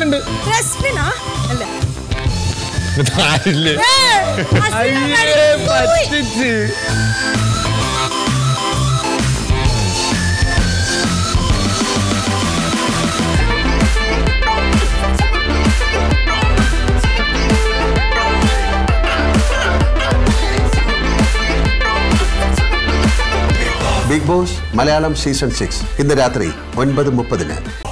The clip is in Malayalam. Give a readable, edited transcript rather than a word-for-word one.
ഉണ്ട്. Bigg Boss Malayalam Season 6 ഇന്ന് രാത്രി 9:30.